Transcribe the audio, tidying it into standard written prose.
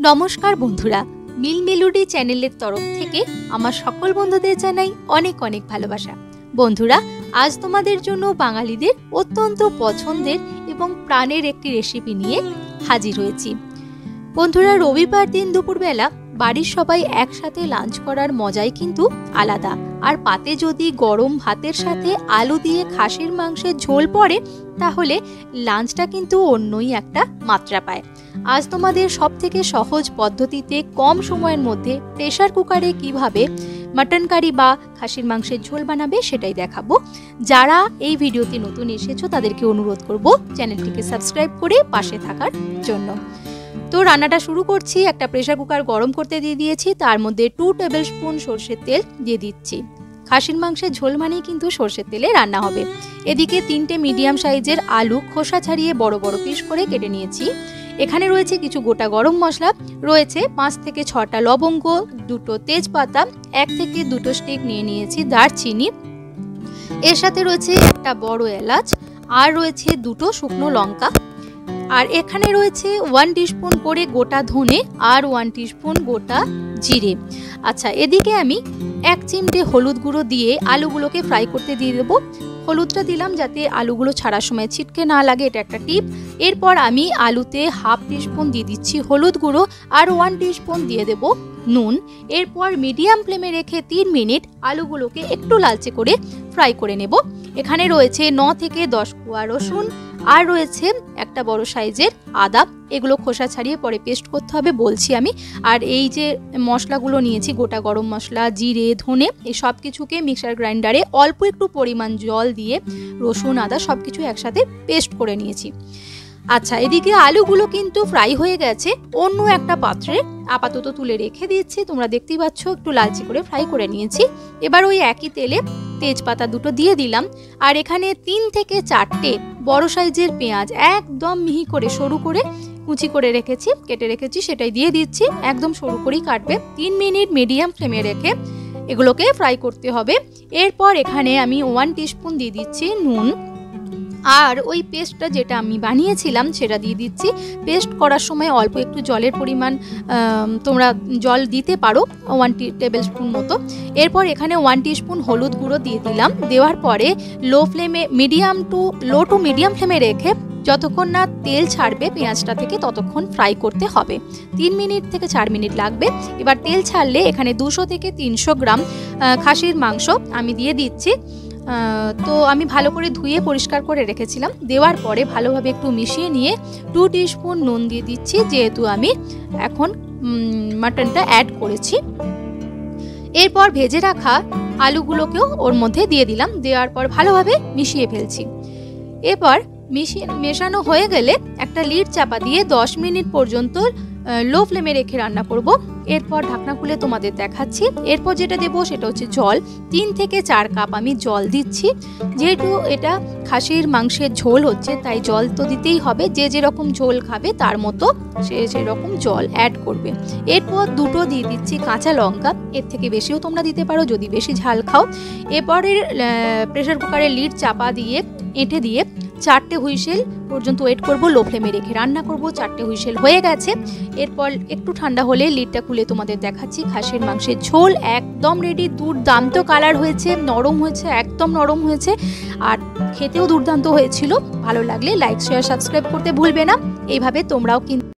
নমস্কার বন্ধুরা, মিল মেলোডি চ্যানেলের তরফ থেকে আমার সকল বন্ধুদের জানাই অনেক অনেক ভালোবাসা। বন্ধুরা, আজ তোমাদের জন্য বাঙালিদের অত্যন্ত পছন্দের এবং প্রাণের একটি রেসিপি নিয়ে হাজির হয়েছি। বন্ধুরা, রবিবার দিন দুপুরবেলা বাড়ির সবাই একসাথে লাঞ্চ করার মজাই কিন্তু আলাদা। আর পাতে যদি গরম ভাতের সাথে আলু দিয়ে খাসির মাংসের ঝোল পড়ে, তাহলে লাঞ্চটা কিন্তু অন্যই একটা মাত্রা পায়। আজ তোমাদের সব থেকে সহজ পদ্ধতিতে কম সময়ের মধ্যে প্রেসার কুকারে কিভাবে মাটন কারি বা খাসির মাংসের ঝোল বানাবে সেটাই দেখাবো। যারা এই ভিডিওতে নতুন এসেছো তাদেরকে অনুরোধ করব চ্যানেলটিকে সাবস্ক্রাইব করে পাশে থাকার জন্য। তো রান্নাটা শুরু করছি। একটা প্রেসার কুকার গরম করতে দিয়ে দিয়েছি, তার মধ্যে 2 টেবিল স্পুন সর্ষের তেল দিয়ে দিচ্ছি। খাসির মাংসের ঝোল মানেই কিন্তু সর্ষের তেলে রান্না হবে। এদিকে 3টে মিডিয়াম সাইজের আলু খোসা ছাড়িয়ে বড় বড় পিস করে কেটে নিয়েছি। এখানে রয়েছে কিছু গোটা গরম মশলা, রয়েছে 5 থেকে 6টা লবঙ্গ, 2টো তেজপাতা, 1 থেকে 2টো স্টিক নিয়ে নিয়েছি দারচিনি, এর সাথে রয়েছে একটা বড় এলাচ, আর রয়েছে 2টো শুকনো লঙ্কা, আর এখানে রয়েছে 1 টিস্পুন করে গোটা ধনে আর 1 টিস্পুন গোটা জিরে। আচ্ছা, এদিকে আমি 1 চিমটে হলুদ গুঁড়ো দিয়ে আলুগুলোকে ফ্রাই করতে দিয়ে দেবো। হলুদটা দিলাম যাতে আলুগুলো ছাড়ার সময় ছিটকে না লাগে, এটা একটা টিপ। এরপর আমি আলুতে 1/2 টিস্পুন দিয়ে দিচ্ছি হলুদ গুঁড়ো আর 1 টিস্পুন দিয়ে দেব নুন। এরপর মিডিয়াম ফ্লেমে রেখে 3 মিনিট আলুগুলোকে একটু লালচে করে ফ্রাই করে নেব। এখানে রয়েছে 9 থেকে 10 কোয়া রসুন, আর রয়েছে একটা বড় সাইজের আদা। এগুলো খোসা ছাড়িয়ে পরে পেস্ট করতে হবে বলছি আমি। আর এই যে মশলাগুলো নিয়েছি, গোটা গরম মশলা, জিরে, ধনে, এই সব কিছুকে মিক্সার গ্রাইন্ডারে অল্প একটু পরিমাণ জল দিয়ে রসুন আদা সব কিছু একসাথে পেস্ট করে নিয়েছি। আচ্ছা, এদিকে আলুগুলো কিন্তু ফ্রাই হয়ে গেছে। অন্য একটা পাত্রে আপাতত তুলে রেখে দিচ্ছি। তোমরা দেখতেই পাচ্ছ একটু লালচে করে ফ্রাই করে নিয়েছি। এবার ওই একই তেলে তেজপাতা 2টো দিয়ে দিলাম, আর এখানে 3 থেকে 4টে বড় সাইজের পেঁয়াজ একদম মিহি করে সরু করে কুচি করে কেটে রেখেছি, সেটাই দিয়ে দিচ্ছি। একদম সরু করেই কাটবে। 3 মিনিট মিডিয়াম ফ্লেমে রেখে এগুলোকে ফ্রাই করতে হবে। এরপর এখানে আমি 1 টিস্পুন দিয়ে দিচ্ছি নুন, আর ওই পেস্টটা যেটা আমি বানিয়েছিলাম সেটা দিয়ে দিচ্ছি। পেস্ট করার সময় অল্প একটু জলের পরিমাণ তোমরা জল দিতে পারো, 1 টেবিল স্পুন মতো। এরপর এখানে 1 টিস্পুন হলুদ গুঁড়ো দিয়ে দিলাম। দেওয়ার পরে লো টু মিডিয়াম ফ্লেমে রেখে যতক্ষণ না তেল ছাড়বে পেঁয়াজটা থেকে ততক্ষণ ফ্রাই করতে হবে। 3 মিনিট থেকে 4 মিনিট লাগবে। এবার তেল ছাড়লে এখানে 200 থেকে 300 গ্রাম খাসির মাংস আমি দিয়ে দিচ্ছি। তো আমি ভালো করে ধুয়ে পরিষ্কার করে রেখেছিলাম। দেওয়ার পরে ভালোভাবে একটু মিশিয়ে নিয়ে 2 টিস্পুন নুন দিয়ে দিচ্ছি, যেহেতু আমি এখন মাটনটা অ্যাড করেছি। এরপর ভেজে রাখা আলুগুলোকেও ওর মধ্যে দিয়ে দিলাম। দেওয়ার পর ভালোভাবে মিশিয়ে ফেলছি। এরপর মেশানো হয়ে গেলে একটা লিড চাপা দিয়ে 10 মিনিট পর্যন্ত লো ফ্লেমে রেখে রান্না করব। এরপর ঢাকনা খুলে তোমাদের দেখাচ্ছি। এরপর যেটা দেবো সেটা হচ্ছে জল। 3 থেকে 4 কাপ আমি জল দিচ্ছি। যেহেতু এটা খাসির মাংসের ঝোল হচ্ছে, তাই জল তো দিতেই হবে। যে যেরকম ঝোল খাবে তার মতো সে সেরকম জল অ্যাড করবে। এরপর 2টো দিয়ে দিচ্ছি কাঁচা লঙ্কা, এর থেকে বেশিও তোমরা দিতে পারো যদি বেশি ঝাল খাও। এরপরের প্রেসার কুকারের লিড চাপা দিয়ে এঁটে দিয়ে 4টে হুইসেল পর্যন্ত ওয়েট করব। লো ফ্লেমে রেখে রান্না করব। 4টে হুইসেল হয়ে গেছে। এরপর একটু ঠান্ডা হলে লিডটা খুলে তোমাদের দেখাচ্ছি। খাসির মাংসের ঝোল একদম রেডি। দুর্দান্ত কালার হয়েছে, নরম হয়েছে, একদম নরম হয়েছে, আর খেতেও দুর্দান্ত হয়েছিল। ভালো লাগলে লাইক, শেয়ার, সাবস্ক্রাইব করতে ভুলবে না। এইভাবে তোমরাও কিন্তু